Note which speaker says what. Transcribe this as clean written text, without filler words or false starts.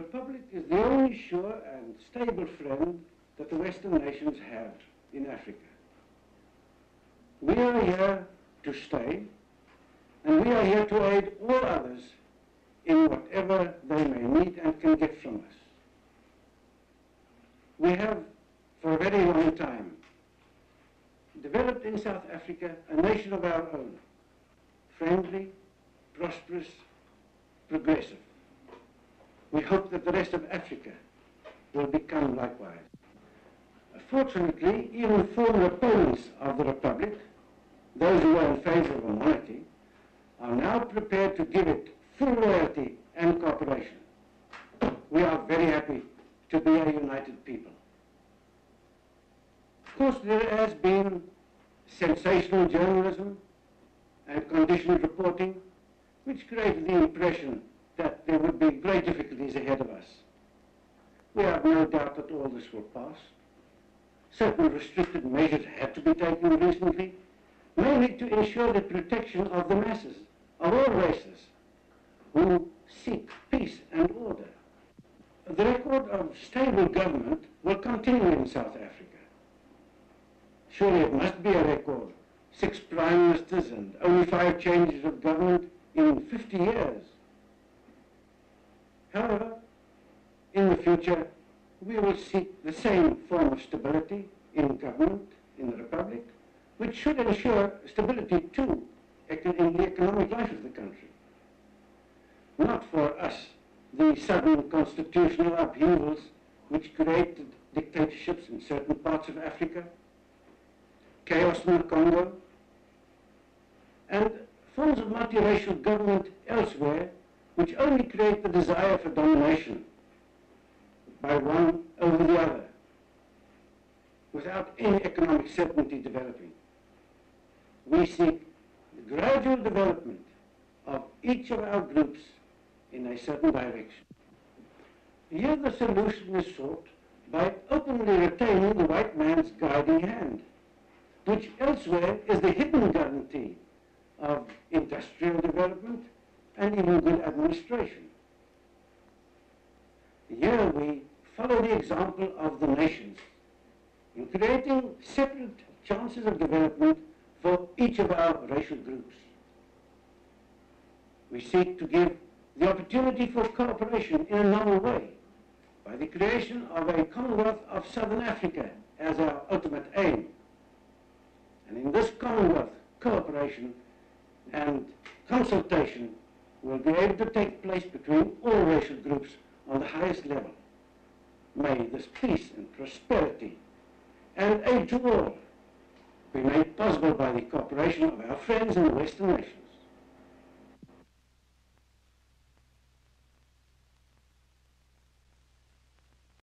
Speaker 1: Republic is the only sure and stable friend that the Western nations have in Africa. We are here to stay, and we are here to aid all others in whatever they may need and can get from us. We have, for a very long time, developed in South Africa a nation of our own, friendly, prosperous, progressive. We hope that the rest of Africa will become likewise. Fortunately, even former opponents of the Republic, those who are in favor of a monarchy, are now prepared to give it full loyalty and cooperation. We are very happy to be a united people. Of course, there has been sensational journalism and conditioned reporting, which created the impression that there would be great difficulties ahead of us. We have no doubt that all this will pass. Certain restricted measures had to be taken recently, mainly to ensure the protection of the masses, of all races, who seek peace and order. The record of stable government will continue in South Africa. Surely it must be a record. 6 prime ministers and only 5 changes of government in 50 years. However, in the future, we will seek the same form of stability in government in the Republic, which should ensure stability too in the economic life of the country. Not for us, the sudden constitutional upheavals which created dictatorships in certain parts of Africa, chaos in the Congo, and forms of multiracial government elsewhere which only create the desire for domination by one over the other, without any economic certainty developing. We seek the gradual development of each of our groups in a certain direction. Here the solution is sought by openly retaining the white man's guiding hand, which elsewhere is the hidden guarantee of industrial development and even good administration. Here we follow the example of the nations in creating separate chances of development for each of our racial groups. We seek to give the opportunity for cooperation in a novel way by the creation of a Commonwealth of Southern Africa as our ultimate aim. And in this Commonwealth, cooperation and consultation will be able to take place between all racial groups on the highest level. May this peace and prosperity and aid to all be made possible by the cooperation of our friends in the Western nations.